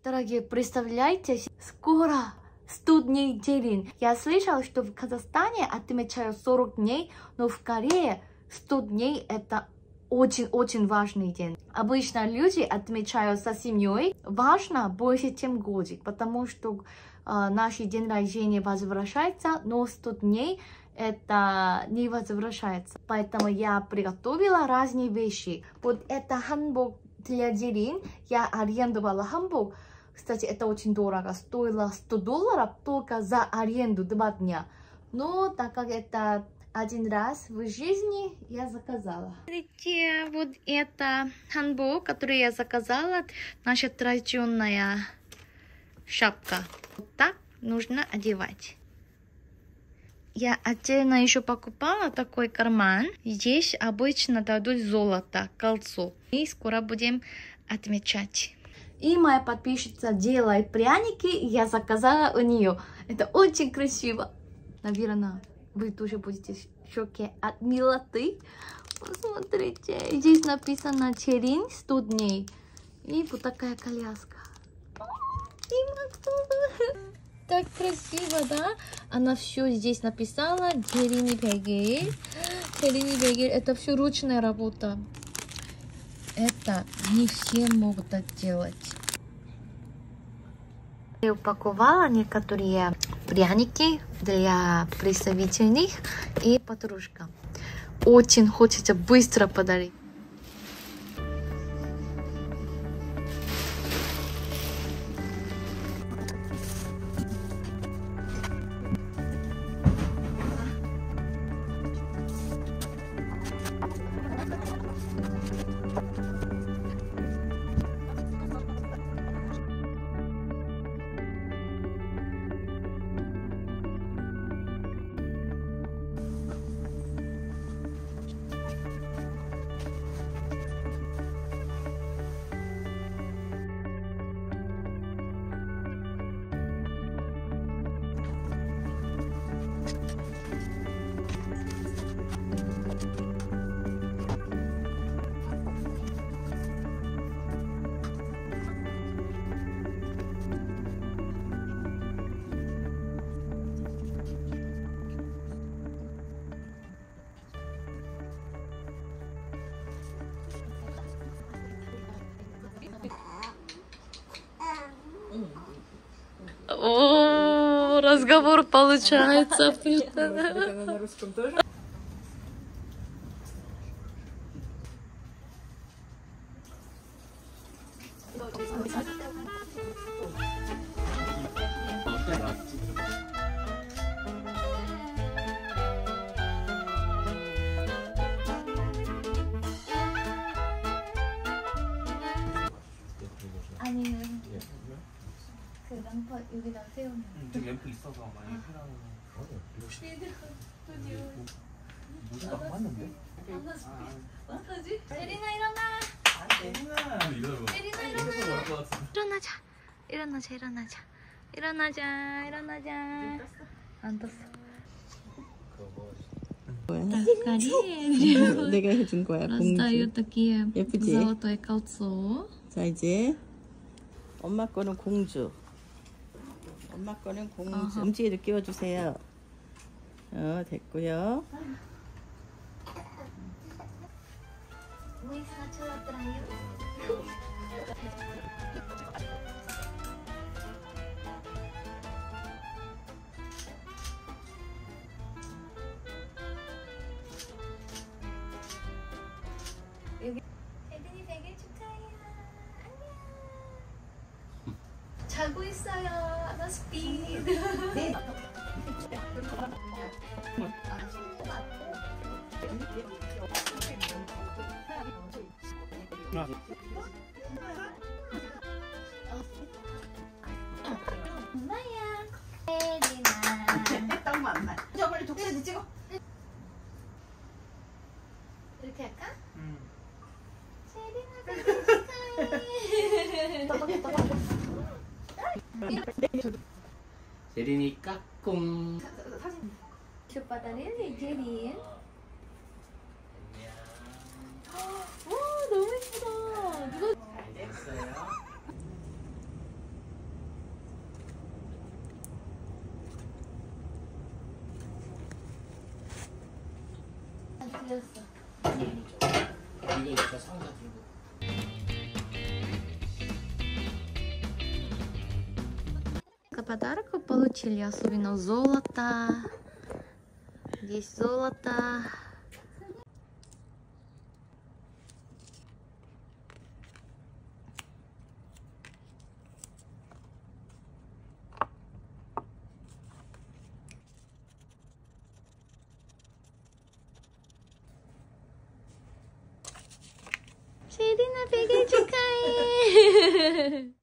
Дорогие, представляете, скоро 100 дней Джерин. Я слышала, что в Казахстане отмечают 40 дней, но в Корее 100 дней это очень-очень важный день. Обычно люди отмечают со семьей. Важно больше, чем годик, потому что наш день рождения возвращается, но 100 дней это не возвращается. Поэтому я приготовила разные вещи. Вот это ханбок для Джерин. Я арендовала ханбок. Кстати, это очень дорого. Стоило $100 только за аренду 2 дня. Но так как это один раз в жизни, я заказала. Смотрите, вот это ханбок, который я заказала. Наша традиционная шапка. Вот так нужно одевать. Я отдельно еще покупала такой карман. Здесь обычно дадут золото, кольцо. И скоро будем отмечать. И моя подписчица делает пряники, и я заказала у нее. Это очень красиво. Наверное, вы тоже будете в шоке от милоты. Посмотрите, здесь написано Джерин 100 дней. И вот такая коляска. Так красиво, да? Она все здесь написала. Джерини Бегель. Джерини Бегель. Это все ручная работа. Это не все могут так делать. Я упаковала некоторые пряники для представительных и подружка. Очень хочется быстро подарить. О, разговор получается. На русском тоже? 아니면 그 람프 여기다 세우면. 좀 램프 있어서 많이 필요하면. 무슨 막 왔는데? 어떡하지? 제리나 일어나. 제리나 일어나자. 일어나자. 안 떴어. 내가 해준 거야. 공주. 예쁘지? 자, 이제 엄마 거는 공주. 엄마 거는 공주. 엄지에도 끼워주세요. 됐고요. 제린이 100일 축하해요. 안녕. 자고 있어요. 나 스피드. 네. 엄마야. 제린아. 떡만. 저 빨리 독사진 찍어. 이렇게 할까? 응. 제린이 까꿍. 슛바다를 제린. 안녕. 와 너무 예쁘다. 누가 잘 됐어요. 이거 진짜 상자 들고. Подарок вы получили, особенно золото. Здесь золото. Ширина, бегай, чекай!